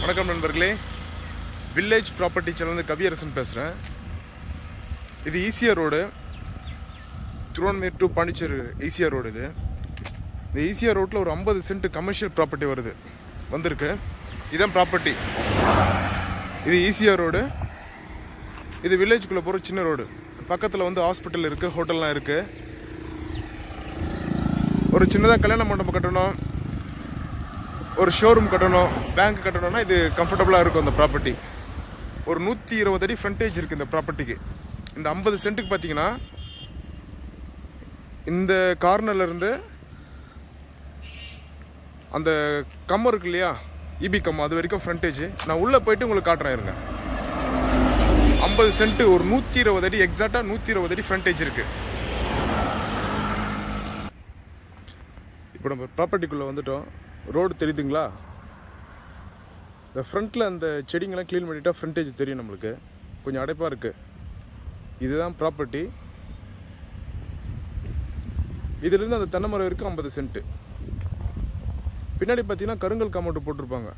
வணக்கம் நண்பர்களே, village property channel Kaviyarasan பேசுகிறேன். இது ECR road, Tiruvannamalai to Pondicherry ECR road. இந்த ECR ரோட்டில் ஒரு 50 சென்ட் கமர்ஷியல் ப்ராப்பர்ட்டி வந்திருக்கு. இதுதான் ப்ராப்பர்ட்டி. இது ECR ரோடு. இது வில்லேஜுக்குள்ளே போகிற சின்ன ரோடு. பக்கத்தில் ஹாஸ்பிட்டல் இருக்குது, ஹோட்டல்லாம் இருக்குது. ஒரு சின்னதாக கல்யாண மண்டபம் கட்டணும், ஒரு ஷோரூம் கட்டணும், பேங்க் கட்டணும்னா இது கம்ஃபர்டபுளாக இருக்கும். அந்த ப்ராப்பர்ட்டி ஒரு 120 அடி ஃப்ரண்டேஜ் இருக்குது இந்த ப்ராப்பர்ட்டிக்கு. இந்த 50 சென்ட்டுக்கு பார்த்தீங்கன்னா இந்த கார்னர்லேருந்து அந்த கம்மம் இருக்கு இல்லையா, இபி கம்மம், அது வரைக்கும் ஃப்ரண்டேஜ். நான் உள்ளே போயிட்டு உங்களுக்கு காட்டுறேன் இருங்க. 50 சென்ட் ஒரு 120 அடி, எக்ஸாக்டாக 120 அடி ஃப்ரண்டேஜ் இருக்குது. இப்போ நம்ம ப்ராப்பர்ட்டிக்குள்ளே வந்துட்டோம். ரோடு தெரியுதுங்களா? இந்த ஃப்ரண்ட்டில் அந்த செடிங்கெல்லாம் க்ளீன் பண்ணிட்டா ஃப்ரண்டேஜ் தெரியும் நம்மளுக்கு. கொஞ்சம் அடைப்பாக இருக்குது. இதுதான் ப்ராப்பர்ட்டி. இதுலேருந்து அந்த தென்னை மரம் இருக்குது 50 சென்ட்டு. பின்னாடி பார்த்தீங்கன்னா கருங்கல் காம்பவுண்டு போட்டிருப்பாங்க.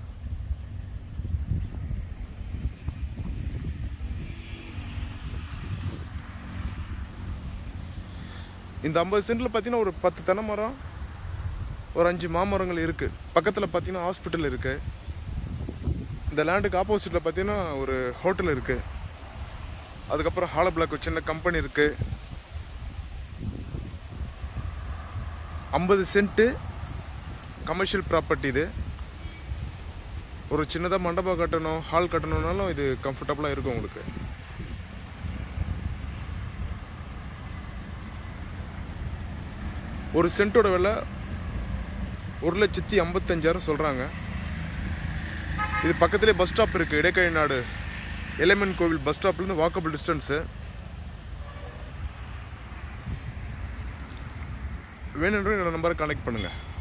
இந்த 50 சென்ட்டில் பார்த்தீங்கன்னா ஒரு 10 தென்னை மரம், ஒரு 5 மாமரங்கள் இருக்குது. பக்கத்தில் பார்த்தீங்கன்னா ஹாஸ்பிட்டல் இருக்குது. இந்த லேண்டுக்கு ஆப்போசிட்டில் பார்த்தீங்கன்னா ஒரு ஹோட்டல் இருக்குது. அதுக்கப்புறம் ஹாலோ பிளாக் ஒரு சின்ன கம்பெனி இருக்குது. 50 சென்ட்டு கமர்ஷியல் ப்ராப்பர்ட்டி இது. ஒரு சின்னதாக மண்டபம் கட்டணும், ஹால் கட்டணுன்னாலும் இது கம்ஃபர்டபுளாக இருக்கும் உங்களுக்கு. ஒரு சென்ட்டோட விலை 1,55,000 சொல்கிறாங்க. இது பக்கத்துலேயே பஸ் ஸ்டாப் இருக்குது. இடைக்கழி நாடு எலமன் கோவில் பஸ் ஸ்டாப்லேருந்து வாக்கபிள் டிஸ்டன்ஸு. வேணுன்ற என்னோட நம்பரை கனெக்ட் பண்ணுங்கள்.